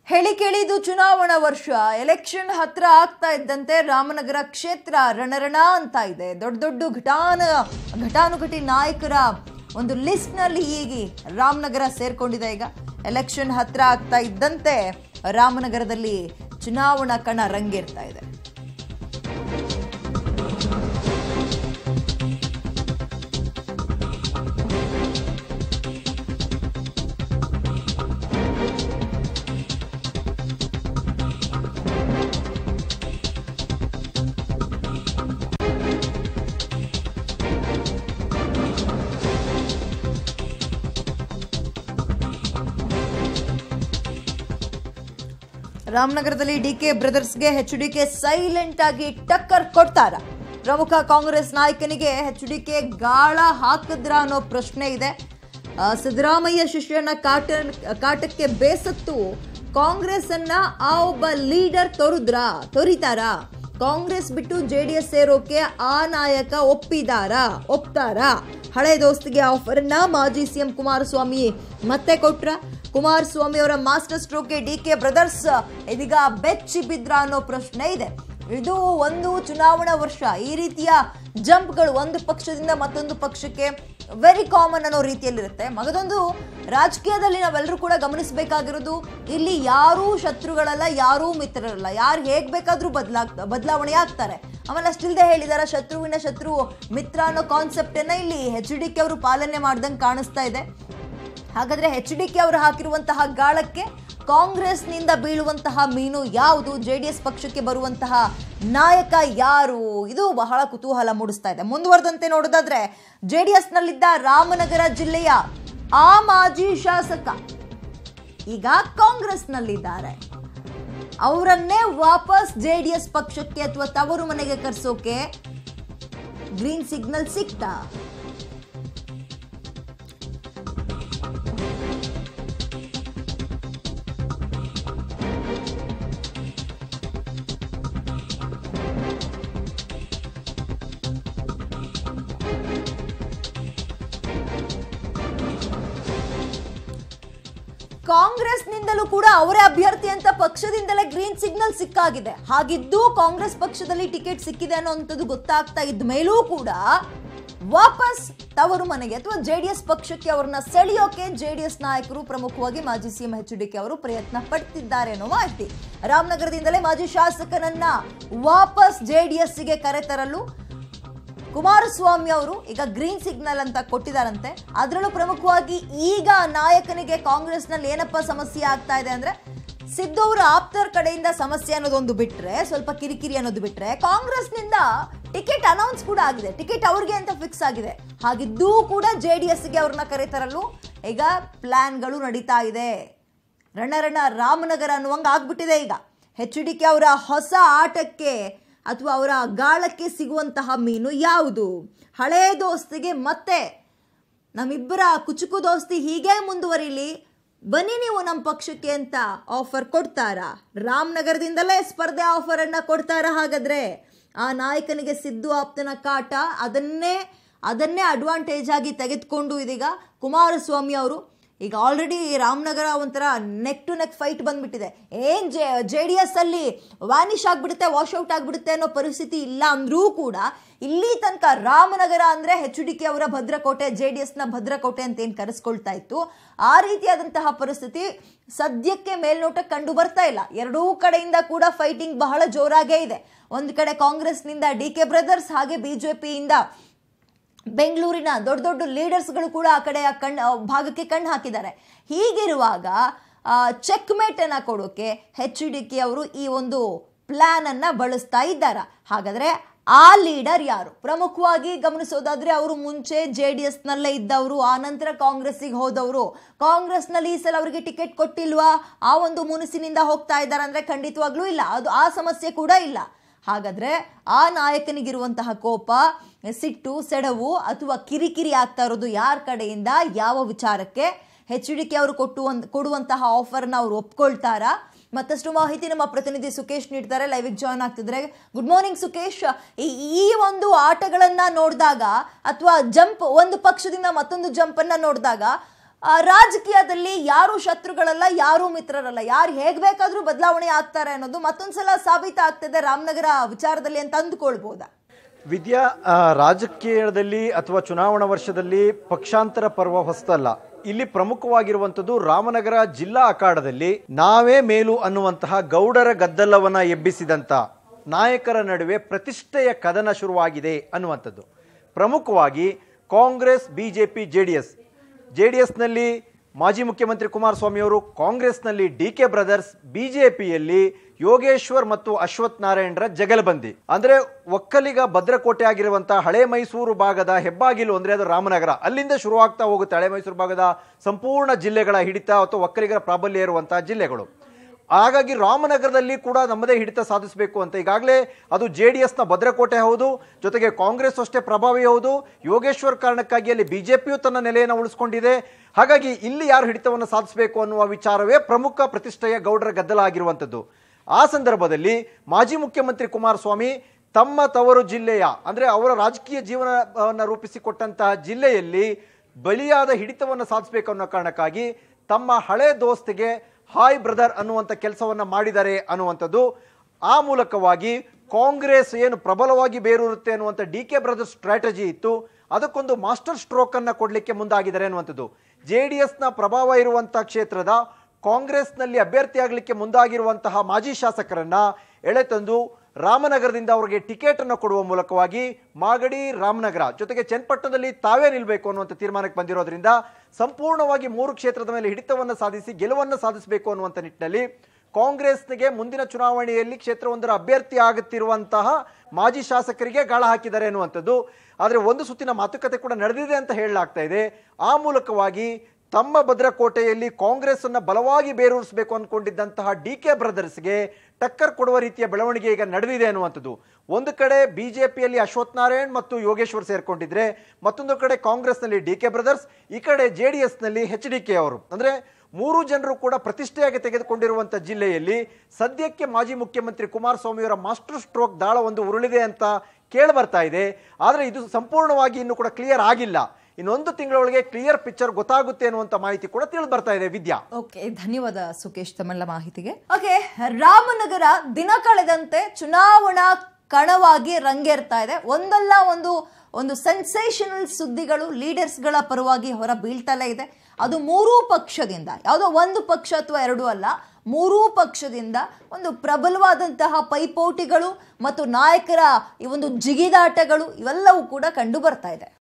ಹೇಳಿ ಕೇಳಿದು ಚುನಾವಣಾ ವರ್ಷ ಎಲೆಕ್ಷನ್ ಹತ್ರ ಆಗ್ತಾ ಇದ್ದಂತೆ ರಾಮನಗರ ಕ್ಷೇತ್ರ ರಣರಣ ಅಂತ ಇದೆ. ದೊಡ್ಡ ದೊಡ್ಡ ಘಟಾನುಘಟಿ ನಾಯಕರ ಒಂದು ಲಿಸ್ಟ್ ನಲ್ಲಿ ಹೀಗೆ ರಾಮನಗರ ಸೇರ್ಕೊಂಡಿದೆ. ಈಗ ಎಲೆಕ್ಷನ್ ಹತ್ರ ಆಗ್ತಾ ಇದ್ದಂತೆ ರಾಮನಗರದಲ್ಲಿ ಚುನಾವಣಾ ಕಣ ರಂಗೇರ್ತಾ ಇದೆ. ರಾಮನಗರದಲ್ಲಿ ಡಿಕೆ ಬ್ರದರ್ಸ್ಗೆ ಎಚ್ಡಿಕೆ ಸೈಲೆಂಟ್ ಆಗಿ ಟಕ್ಕರ್ ಕೊಡ್ತಾರ. ಪ್ರಮುಖ ಕಾಂಗ್ರೆಸ್ ನಾಯಕನಿಗೆ ಎಚ್ಡಿಕೆ ಗಾಳ ಹಾಕಿದ್ರ ಅನ್ನೋ ಪ್ರಶ್ನೆ ಇದೆ. ಸಿದ್ದರಾಮಯ್ಯ ಶಿಷ್ಯನ ಕಾಟಕ್ಕೆ ಬೇಸತ್ತು ಕಾಂಗ್ರೆಸ್ ಅನ್ನ ಆ ಒಬ್ಬ ಲೀಡರ್ ತೊರಿತಾರ. ಕಾಂಗ್ರೆಸ್ ಬಿಟ್ಟು ಜೆಡಿಎಸ್ ಸೇರೋಕೆ ಆ ನಾಯಕ ಒಪ್ತಾರ. ಹಳೆ ದೋಸ್ತಿಗೆ ಆಫರ್ ಅನ್ನ ಮಾಜಿ ಸಿಎಂ ಕುಮಾರಸ್ವಾಮಿ ಮತ್ತೆ ಕೊಟ್ರ. ಕುಮಾರಸ್ವಾಮಿ ಅವರ ಮಾಸ್ಟರ್ ಸ್ಟ್ರೋಕ್ಗೆ ಡಿಕೆ ಬ್ರದರ್ಸ್ ಇದೀಗ ಬೆಚ್ಚಿ ಬಿದ್ರ ಅನ್ನೋ ಪ್ರಶ್ನೆ ಇದೆ. ಇದು ಒಂದು ಚುನಾವಣಾ ವರ್ಷ. ಈ ರೀತಿಯ ಜಂಪ್ಗಳು ಒಂದು ಪಕ್ಷದಿಂದ ಮತ್ತೊಂದು ಪಕ್ಷಕ್ಕೆ ವೆರಿ ಕಾಮನ್ ಅನ್ನೋ ರೀತಿಯಲ್ಲಿರುತ್ತೆ. ಮಗದೊಂದು ರಾಜಕೀಯದಲ್ಲಿ ನಾವೆಲ್ಲರೂ ಕೂಡ ಗಮನಿಸಬೇಕಾಗಿರೋದು, ಇಲ್ಲಿ ಯಾರೂ ಶತ್ರುಗಳಲ್ಲ, ಯಾರೂ ಮಿತ್ರರಲ್ಲ. ಯಾರು ಹೇಗ್ ಬೇಕಾದ್ರೂ ಬದಲಾವಣೆ ಆಗ್ತಾರೆ. ಆಮೇಲೆ ಅಷ್ಟಿಲ್ದೆ ಹೇಳಿದಾರ, ಶತ್ರುವಿನ ಶತ್ರು ಮಿತ್ರ ಅನ್ನೋ ಕಾನ್ಸೆಪ್ಟ್ ಅನ್ನ ಇಲ್ಲಿ ಎಚ್ಡಿಕೆ ಅವರು ಪಾಲನೆ ಮಾಡ್ದಂಗೆ ಕಾಣಿಸ್ತಾ ಇದೆ. ಹಾಗಾದ್ರೆ ಎಚ್ಡಿಕೆ ಅವರು ಹಾಕಿರುವಂತಹ ಗಾಳಕ್ಕೆ ಕಾಂಗ್ರೆಸ್ನಿಂದ ಬೀಳುವಂತಹ ಮೀನು ಯಾವುದು, ಜೆಡಿಎಸ್ ಪಕ್ಷಕ್ಕೆ ಬರುವಂತಹ ನಾಯಕ ಯಾರು, ಇದು ಬಹಳ ಕುತೂಹಲ ಮೂಡಿಸ್ತಾ ಇದೆ. ಮುಂದುವರೆದಂತೆ ನೋಡೋದಾದ್ರೆ, ಜೆಡಿಎಸ್ ನಲ್ಲಿದ್ದ ರಾಮನಗರ ಜಿಲ್ಲೆಯ ಆ ಮಾಜಿ ಶಾಸಕ ಈಗ ಕಾಂಗ್ರೆಸ್ ನಲ್ಲಿದ್ದಾರೆ. ಅವರನ್ನೇ ವಾಪಸ್ ಜೆಡಿಎಸ್ ಪಕ್ಷಕ್ಕೆ ಅಥವಾ ತವರು ಮನೆಗೆ ಕರೆಸೋಕೆ ಗ್ರೀನ್ ಸಿಗ್ನಲ್ ಸಿಕ್ತಾ? ಕಾಂಗ್ರೆಸ್ನಿಂದಲೂ ಕೂಡ ಅವರೇ ಅಭ್ಯರ್ಥಿ ಅಂತ ಪಕ್ಷದಿಂದಲೇ ಗ್ರೀನ್ ಸಿಗ್ನಲ್ ಸಿಕ್ಕಾಗಿದೆ. ಹಾಗಿದ್ದು ಕಾಂಗ್ರೆಸ್ ಪಕ್ಷದಲ್ಲಿ ಟಿಕೆಟ್ ಸಿಕ್ಕಿದೆ ಅನ್ನೋಂಥದ್ದು ಗೊತ್ತಾಗ್ತಾ ಇದ್ದ ಮೇಲೂ ಕೂಡ ವಾಪಸ್ ತವರು ಮನೆಗೆ ಅಥವಾ ಜೆಡಿಎಸ್ ಪಕ್ಷಕ್ಕೆ ಅವರನ್ನ ಸೆಳೆಯೋಕೆ ಜೆಡಿಎಸ್ ನಾಯಕರು, ಪ್ರಮುಖವಾಗಿ ಮಾಜಿ ಸಿಎಂ ಎಚ್ಡಿಕೆ ಅವರು ಪ್ರಯತ್ನ ಪಡ್ತಿದ್ದಾರೆ ಅನ್ನೋ ಮಾಹಿತಿ. ರಾಮನಗರದಿಂದಲೇ ಮಾಜಿ ಶಾಸಕನನ್ನ ವಾಪಸ್ ಜೆಡಿಎಸ್ಗೆ ಕರೆತರಲು ಕುಮಾರಸ್ವಾಮಿ ಅವರು ಈಗ ಗ್ರೀನ್ ಸಿಗ್ನಲ್ ಅಂತ ಕೊಟ್ಟಿದ್ದಾರಂತೆ. ಅದರಲ್ಲೂ ಪ್ರಮುಖವಾಗಿ ಈಗ ನಾಯಕನಿಗೆ ಕಾಂಗ್ರೆಸ್ನಲ್ಲಿ ಏನಪ್ಪ ಸಮಸ್ಯೆ ಆಗ್ತಾ ಇದೆ ಅಂದ್ರೆ, ಸಿದ್ದು ಅವರ ಆಪ್ತರ ಕಡೆಯಿಂದ ಸಮಸ್ಯೆ ಅನ್ನೋದೊಂದು ಬಿಟ್ರೆ, ಸ್ವಲ್ಪ ಕಿರಿಕಿರಿ ಅನ್ನೋದು ಬಿಟ್ರೆ, ಕಾಂಗ್ರೆಸ್ನಿಂದ ಟಿಕೆಟ್ ಅನೌನ್ಸ್ ಕೂಡ ಆಗಿದೆ. ಟಿಕೆಟ್ ಅವ್ರಿಗೆ ಅಂತ ಫಿಕ್ಸ್ ಆಗಿದೆ. ಹಾಗಿದ್ದೂ ಕೂಡ ಜೆಡಿಎಸ್ಗೆ ಅವ್ರನ್ನ ಕರೆತರಲು ಈಗ ಪ್ಲಾನ್ಗಳು ನಡೀತಾ ಇದೆ. ರಣರಣ ರಾಮನಗರ ಅನ್ನುವಂಗೆ ಆಗ್ಬಿಟ್ಟಿದೆ. ಈಗ ಎಚ್ಡಿಕೆ ಅವರ ಹೊಸ ಆಟಕ್ಕೆ ಅಥವಾ ಅವರ ಗಾಳಕ್ಕೆ ಸಿಗುವಂತಹ ಮೀನು ಯಾವುದು? ಹಳೇ ದೋಸ್ತಿಗೆ ಮತ್ತೆ ನಮ್ಮಿಬ್ಬರ ಕುಚುಕು ದೋಸ್ತಿ ಹೀಗೆ ಮುಂದುವರಿಲಿ, ಬನ್ನಿ ನೀವು ನಮ್ಮ ಪಕ್ಷಕ್ಕೆ ಅಂತ ಆಫರ್ ಕೊಡ್ತಾರ. ರಾಮನಗರದಿಂದಲೇ ಸ್ಪರ್ಧೆ ಆಫರ್ ಅನ್ನ ಕೊಡ್ತಾರ. ಹಾಗಾದ್ರೆ ಆ ನಾಯಕನಿಗೆ ಸಿದ್ದು ಆಪ್ತನ ಕಾಟ ಅದನ್ನೇ ಅಡ್ವಾಂಟೇಜ್ ಆಗಿ ತೆಗೆದುಕೊಂಡು ಇದೀಗ ಕುಮಾರಸ್ವಾಮಿ ಅವರು ಈಗ ಆಲ್ರೆಡಿ ರಾಮನಗರ ಒಂಥರ ನೆಕ್ ಟು ನೆಕ್ ಫೈಟ್ ಬಂದ್ಬಿಟ್ಟಿದೆ. ಏನ್ ಜೆಡಿಎಸ್ ಅಲ್ಲಿ ವ್ಯಾನಿಷ್ ಆಗ್ಬಿಡುತ್ತೆ, ವಾಶ್ಔಟ್ ಆಗ್ಬಿಡುತ್ತೆ ಅನ್ನೋ ಪರಿಸ್ಥಿತಿ ಇಲ್ಲ ಅಂದ್ರೂ ಕೂಡ ಇಲ್ಲಿ ತನಕ ರಾಮನಗರ ಅಂದ್ರೆ ಎಚ್ಡಿಕೆ ಅವರ ಭದ್ರಕೋಟೆ, ಜೆಡಿಎಸ್ ನ ಭದ್ರಕೋಟೆ ಅಂತ ಏನ್ ಕರೆಸ್ಕೊಳ್ತಾ ಇತ್ತು, ಆ ರೀತಿಯಾದಂತಹ ಪರಿಸ್ಥಿತಿ ಸದ್ಯಕ್ಕೆ ಮೇಲ್ನೋಟ ಕಂಡು ಬರ್ತಾ ಇಲ್ಲ. ಎರಡೂ ಕಡೆಯಿಂದ ಕೂಡ ಫೈಟಿಂಗ್ ಬಹಳ ಜೋರಾಗೇ ಇದೆ. ಒಂದು ಕಡೆ ಕಾಂಗ್ರೆಸ್ನಿಂದ ಡಿಕೆ ಬ್ರದರ್ಸ್, ಹಾಗೆ ಬಿಜೆಪಿಯಿಂದ ಬೆಂಗಳೂರಿನ ದೊಡ್ಡ ದೊಡ್ಡ ಲೀಡರ್ಸ್ಗಳು ಕೂಡ ಆ ಕಡೆ ಭಾಗಕ್ಕೆ ಕಣ್ಣು ಹಾಕಿದ್ದಾರೆ. ಹೀಗಿರುವಾಗ ಚೆಕ್ ಮೇಟ್ ಅನ್ನ ಕೊಡೋಕೆ ಎಚ್ಡಿಕೆ ಅವರು ಈ ಒಂದು ಪ್ಲಾನ್ ಅನ್ನ ಬಳಸ್ತಾ ಇದ್ದಾರೆ. ಹಾಗಾದ್ರೆ ಆ ಲೀಡರ್ ಯಾರು? ಪ್ರಮುಖವಾಗಿ ಗಮನಿಸೋದಾದ್ರೆ, ಅವರು ಮುಂಚೆ ಜೆಡಿಎಸ್ ನಲ್ಲೇ ಇದ್ದವರು, ಆ ನಂತರ ಕಾಂಗ್ರೆಸ್ಸಿಗೆ ಹೋದವರು. ಕಾಂಗ್ರೆಸ್ ನಲ್ಲಿ ಈ ಸಲ ಅವರಿಗೆ ಟಿಕೆಟ್ ಕೊಟ್ಟಿಲ್ವಾ, ಆ ಒಂದು ಮುನಿಸಿನಿಂದ ಹೋಗ್ತಾ ಇದ್ದಾರೆ ಅಂದ್ರೆ ಖಂಡಿತವಾಗ್ಲೂ ಇಲ್ಲ, ಅದು ಆ ಸಮಸ್ಯೆ ಕೂಡ ಇಲ್ಲ. ಹಾಗಾದ್ರೆ ಆ ನಾಯಕನಿಗಿರುವಂತಹ ಕೋಪ, ಸಿಟ್ಟು, ಸೆಡವು ಅಥವಾ ಕಿರಿಕಿರಿ ಆಗ್ತಾ ಇರೋದು ಯಾರ ಕಡೆಯಿಂದ, ಯಾವ ವಿಚಾರಕ್ಕೆ? ಎಚ್ಡಿಕೆ ಅವರು ಕೊಡುವಂತಹ ಆಫರ್ನ ಅವರು ಒಪ್ಕೊಳ್ತಾರಾ? ಮತ್ತಷ್ಟು ಮಾಹಿತಿ ನಮ್ಮ ಪ್ರತಿನಿಧಿ ಸುಕೇಶ್ ನೀಡ್ತಾರೆ, ಲೈವ್ ಜಾಯ್ನ್ ಆಗ್ತಿದ್ರೆ. Good morning Sukesh. ಈ ಒಂದು ಆಟಗಳನ್ನ ನೋಡಿದಾಗ ಅಥವಾ ಜಂಪ್, ಒಂದು ಪಕ್ಷದಿಂದ ಮತ್ತೊಂದು ಜಂಪ್ ಅನ್ನ ನೋಡಿದಾಗ ರಾಜಕೀಯದಲ್ಲಿ ಯಾರು ಶತ್ರುಗಳಲ್ಲ, ಯಾರು ಮಿತ್ರರಲ್ಲ, ಯಾರು ಹೇಗ್ ಬೇಕಾದ್ರೂ ಬದಲಾವಣೆ ಆಗ್ತಾರೆ ಅನ್ನೋದು ಮತ್ತೊಂದ್ಸಲ ಸಾಬೀತಾಗ್ತದೆ ರಾಮನಗರ ವಿಚಾರದಲ್ಲಿ ಅಂತ ಅಂದ್ಕೊಳ್ಬಹುದಾ? ವಿದ್ಯಾ, ರಾಜಕೀಯದಲ್ಲಿ ಅಥವಾ ಚುನಾವಣಾ ವರ್ಷದಲ್ಲಿ ಪಕ್ಷಾಂತರ ಪರ್ವ ಹೊಸತಲ್ಲ. ಇಲ್ಲಿ ಪ್ರಮುಖವಾಗಿರುವಂಥದ್ದು ರಾಮನಗರ ಜಿಲ್ಲಾ ಅಖಾಡದಲ್ಲಿ ನಾವೇ ಮೇಲು ಅನ್ನುವಂತಹ ಗೌಡರ ಗದ್ದಲವನ್ನ ಎಬ್ಬಿಸಿದಂತ ನಾಯಕರ ನಡುವೆ ಪ್ರತಿಷ್ಠೆಯ ಕದನ ಶುರುವಾಗಿದೆ ಅನ್ನುವಂಥದ್ದು. ಪ್ರಮುಖವಾಗಿ ಕಾಂಗ್ರೆಸ್, ಬಿಜೆಪಿ, ಜೆಡಿಎಸ್ನಲ್ಲಿ ಮಾಜಿ ಮುಖ್ಯಮಂತ್ರಿ ಕುಮಾರಸ್ವಾಮಿ ಅವರು, ಕಾಂಗ್ರೆಸ್ನಲ್ಲಿ DK ಬ್ರದರ್ಸ್, ಬಿಜೆಪಿಯಲ್ಲಿ ಯೋಗೇಶ್ವರ್ ಮತ್ತು ಅಶ್ವಥ್ ನಾರಾಯಣರ ಜಗಲ್ಬಂದಿ. ಅಂದ್ರೆ ಒಕ್ಕಲಿಗ ಭದ್ರಕೋಟೆ ಆಗಿರುವಂತಹ ಹಳೆ ಮೈಸೂರು ಭಾಗದ ಹೆಬ್ಬಾಗಿಲು ಅಂದ್ರೆ ಅದು ರಾಮನಗರ, ಅಲ್ಲಿಂದ ಶುರುವಾಗ್ತಾ ಹೋಗುತ್ತೆ ಹಳೆ ಮೈಸೂರು ಭಾಗದ ಸಂಪೂರ್ಣ ಜಿಲ್ಲೆಗಳ ಹಿಡಿತ ಅಥವಾ ಒಕ್ಕಲಿಗರ ಪ್ರಾಬಲ್ಯ ಇರುವಂತಹ ಜಿಲ್ಲೆಗಳು. ಹಾಗಾಗಿ ರಾಮನಗರದಲ್ಲಿ ಕೂಡ ನಮ್ಮದೇ ಹಿಡಿತ ಸಾಧಿಸಬೇಕು ಅಂತ ಈಗಾಗಲೇ ಅದು JDSನ ಭದ್ರಕೋಟೆ ಹೌದು, ಜೊತೆಗೆ ಕಾಂಗ್ರೆಸ್ ಅಷ್ಟೇ ಪ್ರಭಾವಿ ಹೌದು. ಯೋಗೇಶ್ವರ್ ಕಾರಣಕ್ಕಾಗಿ ಅಲ್ಲಿ ಬಿಜೆಪಿಯು ತನ್ನ ನೆಲೆಯನ್ನು ಉಳಿಸ್ಕೊಂಡಿದೆ. ಹಾಗಾಗಿ ಇಲ್ಲಿ ಯಾರು ಹಿಡಿತವನ್ನು ಸಾಧಿಸಬೇಕು ಅನ್ನುವ ವಿಚಾರವೇ ಪ್ರಮುಖ ಪ್ರತಿಷ್ಠೆಯ ಗೌಡರ ಗದ್ದಲ ಆಗಿರುವಂಥದ್ದು. ಆ ಸಂದರ್ಭದಲ್ಲಿ ಮಾಜಿ ಮುಖ್ಯಮಂತ್ರಿ ಕುಮಾರಸ್ವಾಮಿ ತಮ್ಮ ತವರು ಜಿಲ್ಲೆಯ ಅಂದ್ರೆ ಅವರ ರಾಜಕೀಯ ಜೀವನವನ್ನು ರೂಪಿಸಿಕೊಟ್ಟಂತಹ ಜಿಲ್ಲೆಯಲ್ಲಿ ಬಲಿಯಾದ ಹಿಡಿತವನ್ನು ಸಾಧಿಸಬೇಕು ಅನ್ನೋ ಕಾರಣಕ್ಕಾಗಿ ತಮ್ಮ ಹಳೆ ದೋಸ್ತಿಗೆ ಹಾಯ್ ಬ್ರದರ್ ಅನ್ನುವಂಥ ಕೆಲಸವನ್ನ ಮಾಡಿದ್ದಾರೆ ಅನ್ನುವಂಥದ್ದು. ಆ ಮೂಲಕವಾಗಿ ಕಾಂಗ್ರೆಸ್ ಏನು ಪ್ರಬಲವಾಗಿ ಬೇರೂರುತ್ತೆ ಅನ್ನುವಂಥ DK ಬ್ರದರ್ಸ್ ಸ್ಟ್ರಾಟಜಿ ಇತ್ತು, ಅದಕ್ಕೊಂದು ಮಾಸ್ಟರ್ ಸ್ಟ್ರೋಕ್ ಅನ್ನ ಕೊಡ್ಲಿಕ್ಕೆ ಮುಂದಾಗಿದ್ದಾರೆ ಅನ್ನುವಂಥದ್ದು. JDSನ ಪ್ರಭಾವ ಇರುವಂತಹ ಕ್ಷೇತ್ರದ ಕಾಂಗ್ರೆಸ್ನಲ್ಲಿ ಅಭ್ಯರ್ಥಿಯಾಗಲಿಕ್ಕೆ ಮುಂದಾಗಿರುವಂತಹ ಮಾಜಿ ಶಾಸಕರನ್ನ ಎಳೆತಂದು ರಾಮನಗರದಿಂದ ಅವರಿಗೆ ಟಿಕೆಟ್ ಅನ್ನು ಕೊಡುವ ಮೂಲಕವಾಗಿ ಮಾಗಡಿ, ರಾಮನಗರ ಜೊತೆಗೆ ಚನ್ನಪಟ್ಟಣದಲ್ಲಿ ತಾವೇ ನಿಲ್ಲಬೇಕು ಅನ್ನುವಂಥ ತೀರ್ಮಾನಕ್ಕೆ ಬಂದಿರೋದ್ರಿಂದ ಸಂಪೂರ್ಣವಾಗಿ 3 ಕ್ಷೇತ್ರದ ಮೇಲೆ ಹಿಡಿತವನ್ನು ಸಾಧಿಸಿ ಗೆಲುವನ್ನು ಸಾಧಿಸಬೇಕು ಅನ್ನುವಂಥ ನಿಟ್ಟಿನಲ್ಲಿ ಕಾಂಗ್ರೆಸ್ಗೆ ಮುಂದಿನ ಚುನಾವಣೆಯಲ್ಲಿ ಕ್ಷೇತ್ರವೊಂದರ ಅಭ್ಯರ್ಥಿ ಆಗುತ್ತಿರುವಂತಹ ಮಾಜಿ ಶಾಸಕರಿಗೆ ಗಾಳ ಹಾಕಿದ್ದಾರೆ ಅನ್ನುವಂಥದ್ದು. ಆದರೆ ಒಂದು ಸುತ್ತಿನ ಮಾತುಕತೆ ಕೂಡ ನಡೆದಿದೆ ಅಂತ ಹೇಳಲಾಗ್ತಾ ಇದೆ. ಆ ಮೂಲಕವಾಗಿ ತಮ್ಮ ಭದ್ರಕೋಟೆಯಲ್ಲಿ ಕಾಂಗ್ರೆಸ್ ಅನ್ನ ಬಲವಾಗಿ ಬೇರೂರಿಸಬೇಕು ಅನ್ಕೊಂಡಿದ್ದಂತಹ DK ಬ್ರದರ್ಸ್ಗೆ ಟಕ್ಕರ್ ಕೊಡುವ ರೀತಿಯ ಬೆಳವಣಿಗೆ ಈಗ ನಡೆದಿದೆ ಅನ್ನುವಂಥದ್ದು. ಒಂದು ಕಡೆ ಬಿಜೆಪಿಯಲ್ಲಿ ಅಶ್ವಥ್ ನಾರಾಯಣ್ ಮತ್ತು ಯೋಗೇಶ್ವರ್ ಸೇರ್ಕೊಂಡಿದ್ರೆ, ಮತ್ತೊಂದು ಕಡೆ ಕಾಂಗ್ರೆಸ್ನಲ್ಲಿ DK ಬ್ರದರ್ಸ್, ಈ ಕಡೆ JDSನಲ್ಲಿ HDK ಅವರು. ಅಂದ್ರೆ 3 ಜನರು ಕೂಡ ಪ್ರತಿಷ್ಠೆಯಾಗಿ ತೆಗೆದುಕೊಂಡಿರುವಂತಹ ಜಿಲ್ಲೆಯಲ್ಲಿ ಸದ್ಯಕ್ಕೆ ಮಾಜಿ ಮುಖ್ಯಮಂತ್ರಿ ಕುಮಾರಸ್ವಾಮಿಯವರ ಮಾಸ್ಟರ್ ಸ್ಟ್ರೋಕ್ ದಾಳ ಒಂದು ಉರುಳಿದೆ ಅಂತ ಕೇಳಿ ಬರ್ತಾ ಇದೆ. ಆದರೆ ಇದು ಸಂಪೂರ್ಣವಾಗಿ ಇನ್ನು ಕೂಡ ಕ್ಲಿಯರ್ ಆಗಿಲ್ಲ. ಇನ್ನೊಂದು ತಿಂಗಳೊಳಗೆ ಕ್ಲಿಯರ್ ಪಿಕ್ಚರ್ ಗೊತ್ತಾಗುತ್ತೆ ಅನ್ನುವಂತ ಮಾಹಿತಿ ಕೂಡ ತಿಳಿದು ಬರ್ತಾ ಇದೆ. ವಿದ್ಯಾ, ಓಕೆ, ಧನ್ಯವಾದ ಸುಕೇಶ್ ತಮ್ಮೆಲ್ಲ ಮಾಹಿತಿಗೆ. ಓಕೆ, ರಾಮನಗರ ದಿನ ಕಳೆದಂತೆ ಚುನಾವಣಾ ಕಣವಾಗಿ ರಂಗೇರ್ತಾ ಇದೆ. ಒಂದಲ್ಲ ಒಂದು ಸೆನ್ಸೇಷನಲ್ ಸುದ್ದಿಗಳು ಲೀಡರ್ಸ್ಗಳ ಪರವಾಗಿ ಹೊರ ಬೀಳ್ತಲೇ ಇದೆ. ಅದು 3 ಪಕ್ಷದಿಂದ, ಯಾವುದೋ ಒಂದು ಪಕ್ಷ ಅಥವಾ 2 ಅಲ್ಲ, 3 ಪಕ್ಷದಿಂದ ಒಂದು ಪ್ರಬಲವಾದಂತಹ ಪೈಪೋಟಿಗಳು ಮತ್ತು ನಾಯಕರ ಈ ಒಂದು ಜಿಗಿದಾಟಗಳು ಇವೆಲ್ಲವೂ ಕೂಡ ಕಂಡು ಬರ್ತಾ ಇದೆ.